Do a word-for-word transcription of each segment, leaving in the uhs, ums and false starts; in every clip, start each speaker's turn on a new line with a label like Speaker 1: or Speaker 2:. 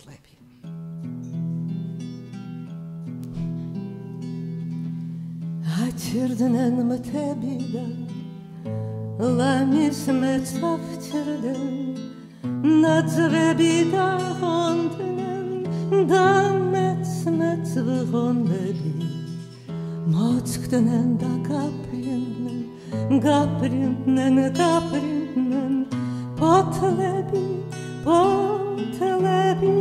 Speaker 1: potlebi.
Speaker 2: Ачирднен мтебида ламис мецавчирден надзвебида хонднен дамец мецвгонбеби моцктнен да каприннен гаприннен гаприннен potlebi potlebi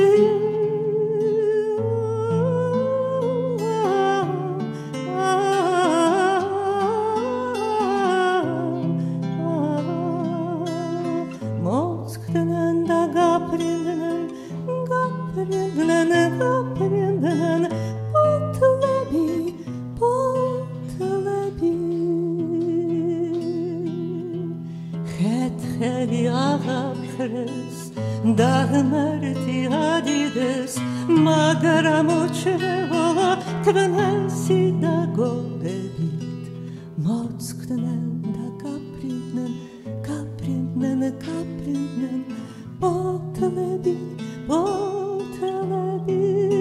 Speaker 2: Dağmerti adides Magaramočevola Kvenesi da godebit Mocknen da kaprinen Kaprinen, kaprinen Potlebi, potlebi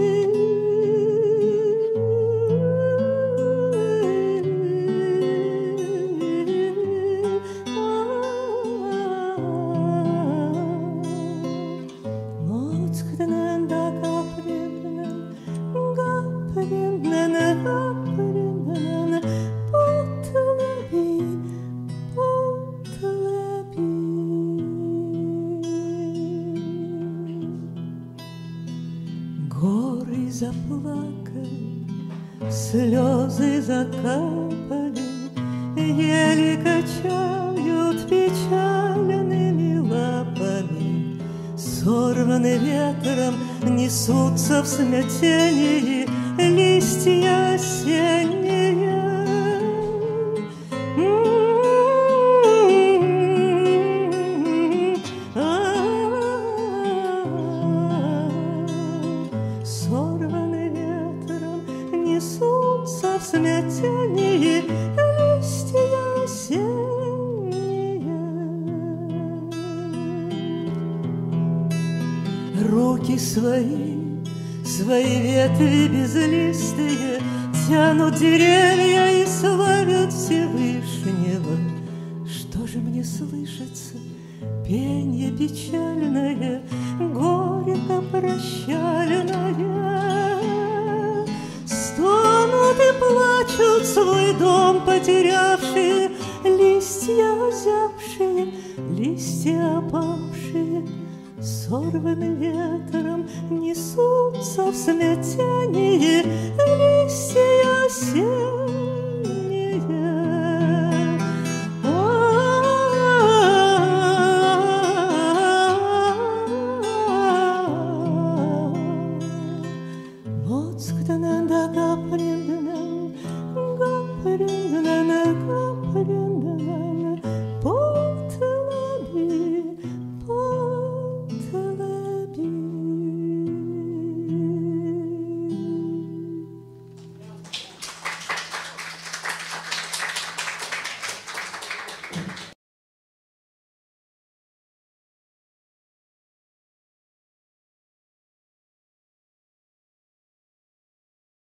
Speaker 2: Горы заплакали, слезы закапали, еле качают печальными лапами. Сорваны ветром, несутся в смятении листья осенние. Сорваны ветром, несутся в смятении листья осенние. Руки свои, свои ветви безлистые тянут деревья и славят Всевышнего. Что же мне слышится? Пенье печальное, горько прощальное. Стонут и плачут свой дом потерявшие, листья озябшие, листья опавшие. Сорваны ветром, несутся в смятении листья осенние.